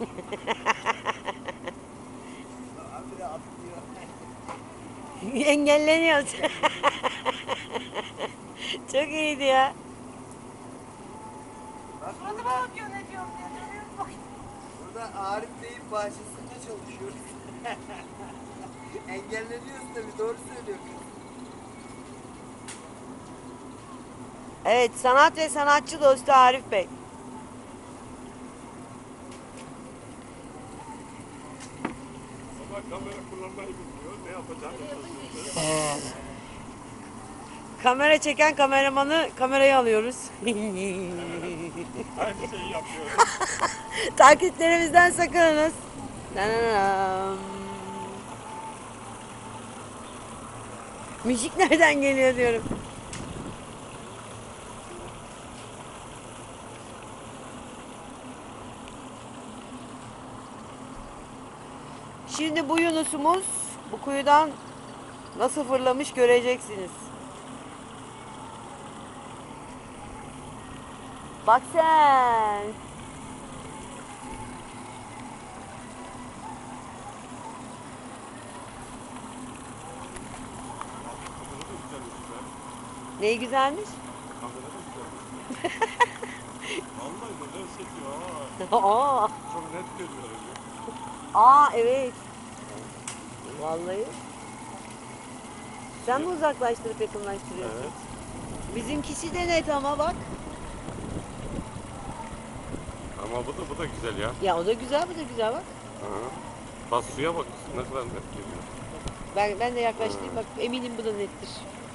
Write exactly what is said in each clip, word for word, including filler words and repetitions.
Abi de atlıyor. Engelleniyoruz. Çok iyiydi ya. Bak Suratıma burada, bakıyor ne diyorum diye duruyorum. Bak. burada Arif Bey'in bahçesinde çalışıyoruz. Engelleniyoruz tabii, doğru söylüyorsun. Evet, sanat ve sanatçı dostu Arif Bey. Ama kamera kullanmayı bilmiyor. Ne yapacağını şaşırdı. Kamera çeken kameramanı kameraya alıyoruz. Aynı şeyi yapıyor. Taklitlerimizden sakınınız. Dananam. Müzik nereden geliyor diyorum. Şimdi bu yunusumuz bu kuyudan nasıl fırlamış göreceksiniz. Bak sen. Neyi güzelmiş? Kamera da güzel. Vallahi böyle çekiyor. Aa, Aa, çok net görüyor. aa evet. Vallahi. Sen mi uzaklaştırıp yakınlaştırıyorsun? Evet. Bizimkisi de net ama bak. Ama bu da bu da güzel ya. Ya o da güzel, bu da güzel bak. Hı. Bak suya bak ne kadar net geliyor. Ben ben de yaklaştırayım bak, eminim bu da nettir.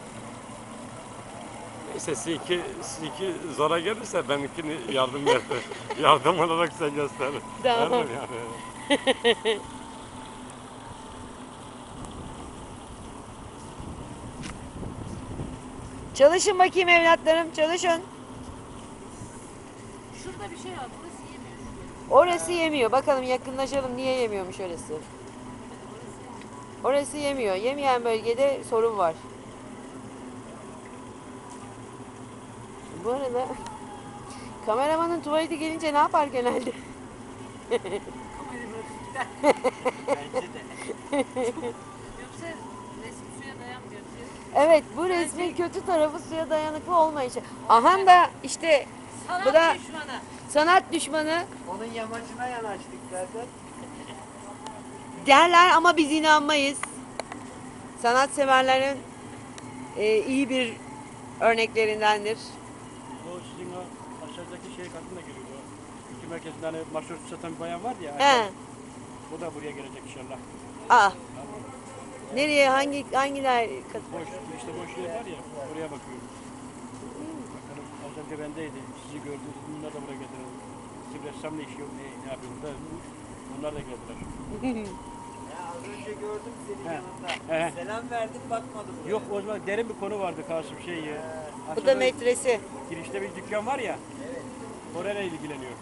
Neyse Siki, Siki zora gelirse benimkini yardım ver. yardım olarak sen göster. Tamam. Verdim yani. Çalışın bakayım evlatlarım, çalışın. Şurada bir şey var. Burası yemiyor. Orası yemiyor. Bakalım yakınlaşalım, niye yemiyormuş orası. Orası yemiyor. Yemeyen bölgede sorun var. Bu arada kameramanın tuvaleti gelince ne yapar genelde? Bence de. Yoksa resim suya dayanmıyor. Evet, bu resmin kötü tarafı suya dayanıklı olmayışı. Aha da işte Sanat bu da düşmanı. sanat düşmanı Onun yamacına yanaştık zaten. derler ama biz inanmayız. Sanatseverlerin e, iyi bir örneklerindendir. O sizin o aşağıdaki şey kadınla geliyor. O ülke merkezinde hani başörtüsü satan bir bayan var ya. He. O da buraya gelecek inşallah. Aa. Nereye, hangi hangiler? Boş, işte boş yer var ya. Oraya bakıyorum. Bakalım az önce bendeydi. Sizi gördüm. Bunlar da buraya getirelim. Bizim ressamla işi yok. Ne, ne yapıyoruz da. Onlar da geldiler. Ya az önce gördüm senin He. yanında. He. Selam verdim, bakmadı buraya. Yok o zaman derin bir konu vardı Kasım şey ya. Bu da Aşağıda metresi. girişte bir dükkan var ya. Evet. Orayla ilgileniyor.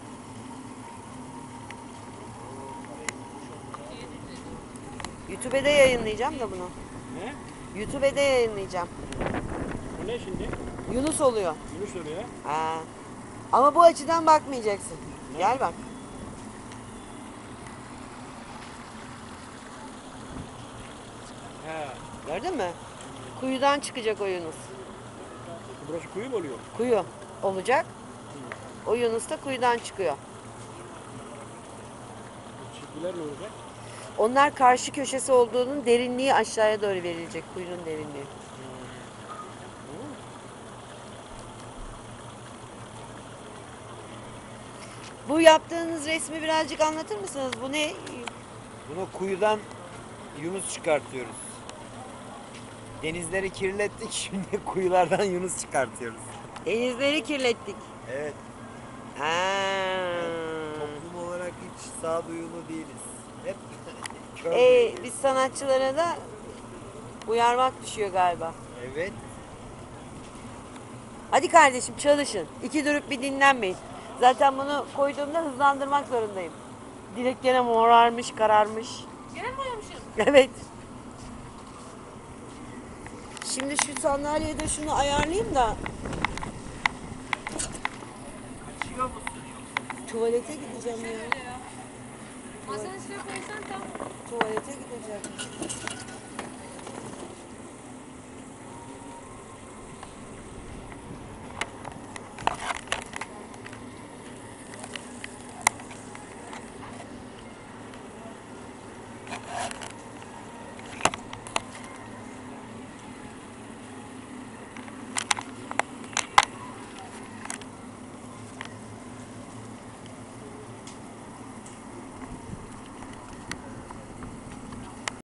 YouTube'da yayınlayacağım da bunu. Ne? YouTube'da yayınlayacağım. Bu ne şimdi? Yunus oluyor. Yunus oraya. Ha. Ama bu açıdan bakmayacaksın. Gel bak. He. Gördün mü? Kuyudan çıkacak o Yunus. Burası kuyu mu oluyor? Kuyu olacak. O Yunus da kuyudan çıkıyor. Çizgiler ne olacak? Onlar karşı köşesi olduğunun derinliği aşağıya doğru verilecek. Kuyunun derinliği. Bu yaptığınız resmi birazcık anlatır mısınız? Bu ne? Bunu kuyudan Yunus çıkartıyoruz. Denizleri kirlettik, şimdi kuyulardan Yunus çıkartıyoruz. Denizleri kirlettik. Evet. Ha. Toplum olarak hiç sağduyulu değiliz. Hep kör Ee, değiliz. biz sanatçılara da uyarmak düşüyor galiba. Evet. Hadi kardeşim çalışın. İki durup bir dinlenmeyin. Zaten bunu koyduğumda hızlandırmak zorundayım. Dilek gene morarmış, kararmış. Gene mi boyamışım? Evet. Şimdi şu sandalyede şunu ayarlayayım da Kaçıyor musun? tuvalete gideceğim ya. Şöyle ya. Masanın üstüne koysan tam. Tuvalete gidecek.